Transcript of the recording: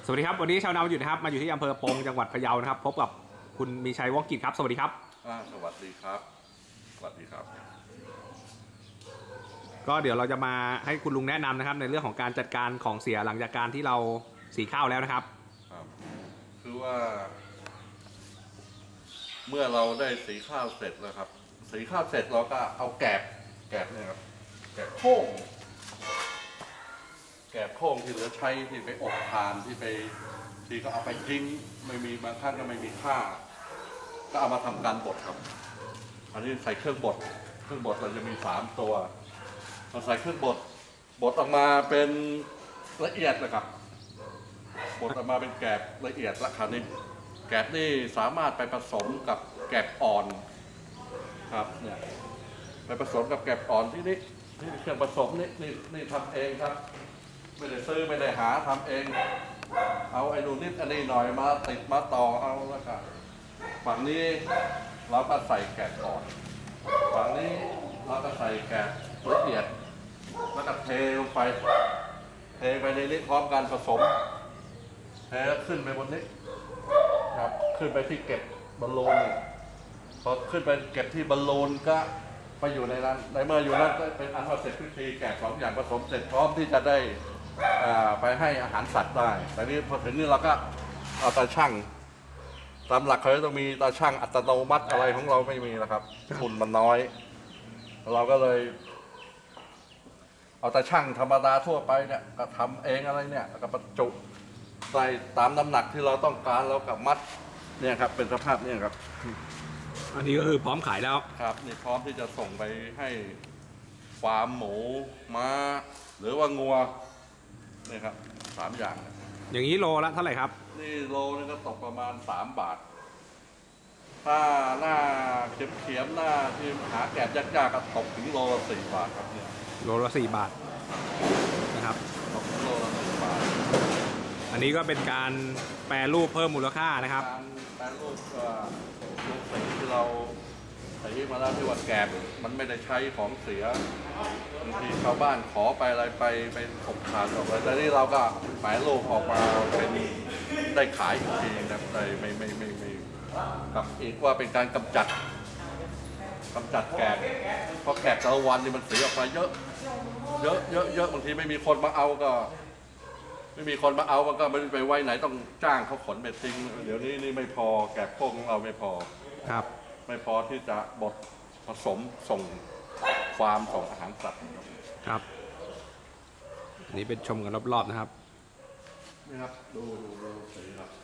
สวัสดีครับวันนี้ชาวนาอยู่นะครับมาอยู่ที่อำเภอปงจังหวัดพะเยานะครับพบกับคุณมีชัยว่องกิจครับสวัสดีครับสวัสดีครับสวัสดีครับก็เดี๋ยวเราจะมาให้คุณลุงแนะนำนะครับในเรื่องของการจัดการของเสียหลังจากการที่เราสีข้าวแล้วนะครับครับคือว่า เมื่อเราได้สีข้าวเสร็จแล้วครับสีข้าวเสร็จเราก็เอาแกบเนี่ยครับแกบโค้งที่เหลือใช้ที่ไปอบทานที่ก็เอาไปทิ้งไม่มีบางท่านก็ไม่มีค่าก็เอามาทำการบดครับอันนี้ใส่เครื่องบดเราจะมี3ตัวเราใส่เครื่องบดออกมาเป็นละเอียดเลยครับบดออกมาเป็นแกบละเอียดละคราวนี้แกบนี่สามารถไปผสมกับแกบอ่อนครับเนี่ยไปผสมกับแกบอ่อนที่นี่เครื่องผสมนี่ทำเองครับไม่ได้ซื้อไม่ได้หาทำเองเอาไอ้นู่นนิดอันนี้หน่อยมาติดมาต่อเอาแล้วก็ฝั่งนี้เราก็ใส่แกบอ่อนฝั่งนี้เราก็ใส่แกบละเอียดแล้วก็เทลงไปในนี้พร้อมกันผสมเทแล้วขึ้นไปบนนี้ครับขึ้นไปที่เก็บบอลลูนพอขึ้นไปเก็บที่บอลลูนก็ไปอยู่ในนั้นในเมื่ออยู่นั้นเป็นอันว่าเสร็จพิธีแกะ2 อย่างผสมเสร็จพร้อมที่จะได้ไปให้อาหารสัตว์ได้แต่นี้พอถึงนี่เราก็เอาตาช่างตามหลักเขาจะต้องมีตาช่างอัตโนมัติอะไรของเราไม่มีนะครับทุนมันน้อยเราก็เลยเอาตาช่างธรรมดาทั่วไปเนี่ยก็ทำเองอะไรเนี่ยแล้วก็บรรจุใส่ตามน้ำหนักที่เราต้องการแล้วกับมัดเนี่ยครับเป็นสภาพเนี่ยครับอันนี้ก็คือพร้อมขายแล้วครับนี่พร้อมที่จะส่งไปให้ฟาร์มหมูม้าหรือว่างัวนี่ครับ3 อย่างอย่างนี้โลละเท่าไหร่ครับนี่โลนึงก็ตกประมาณ3 บาทถ้าหน้าเขียมหน้าที่หาแกะยากๆก็ตกถึงโลละ4 บาทครับเนี่ยโลละ4 บาทนะครับตกถึงโลละ4 บาทอันนี้ก็เป็นการแปรรูปเพิ่มมูลค่านะครับการแปรรูปลูกสีที่เราใส่มาแล้วที่ว่าแกบมันไม่ได้ใช้ของเสียบางทีชาวบ้านขอไปอะไรไปถกทานออกไปแต่นี่เราก็แปรรูปออกมาเป็นได้ขายอีกทีนะได้ไม่กับอีกว่าเป็นการกำจัดแกบเพราะแกบแต่ละวันนี่มันเสียออกมาเยอะบางทีไม่มีคนมาเอาก็มันก็ไม่ไปไว้ไหนต้องจ้างเขาขนไปทิ้งเดี๋ยวนี้นี่ไม่พอแกบพวกของเราไม่พอครับไม่พอที่จะบดผสมส่งฟาร์มส่งอาหารสัตว์ครับนี่เป็นชมกันรอบๆนะครับนี่ครับดูสีครับ